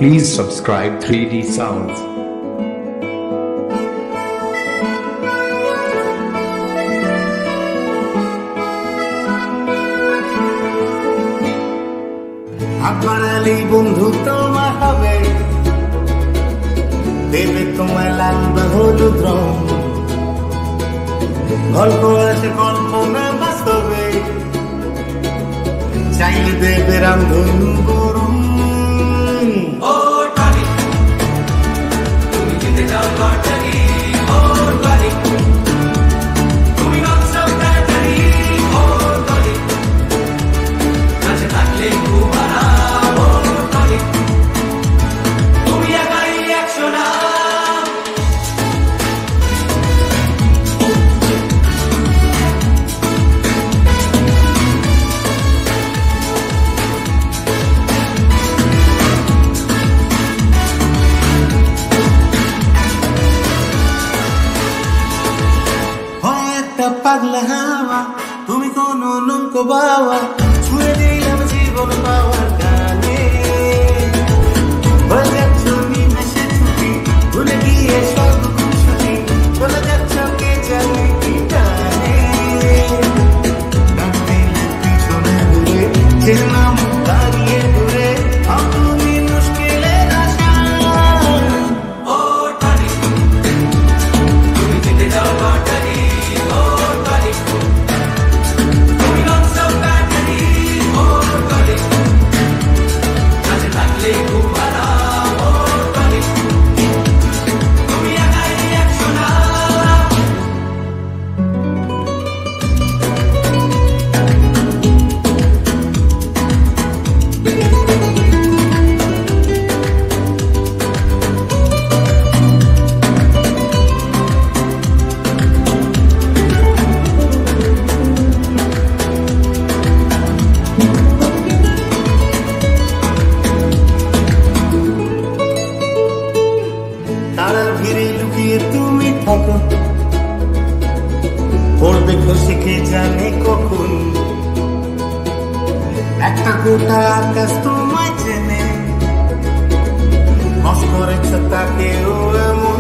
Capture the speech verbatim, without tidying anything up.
Please subscribe three D Sounds. আপনারালি বন্ধু তোমার হবে, দেবে তোমার লাগবে হলুদ রং। গল্প আছে কল্পনা বাস্তবে, চাইলে দেবে রামধনু গরম। ও টনিক, তুমি জিতে যাও লটারি। ও টনিক, তুমি নকশা ব্যাটারি। ও টনিক, কাছে থাকলে খুব আরাম। ও টনিক, তুমি একাই একশো না। পাগলা হাওয়া, তুমি কোন নৌকো বাওয়া, ছুঁয়ে দিলাম জীবন পাওয়ার গানে। বলে যাচ্ছ নিমেষে ছুটি, ভুলে গিয়ে সব খুশি, চলে যাচ্ছ কে জানে কি টানে। পিছনে ঘুরে ছিলাম দাঁড়িয়ে ঘুরে, তুমি মুশকিলের আশা। ও টনিক, তুমি জিতে যাও লটারি। পড়বে খুশি কে জানে কখন, একটা গোটা আকাশ তোমায় চেনে, মস্ত করেছ তাকে ও এমন।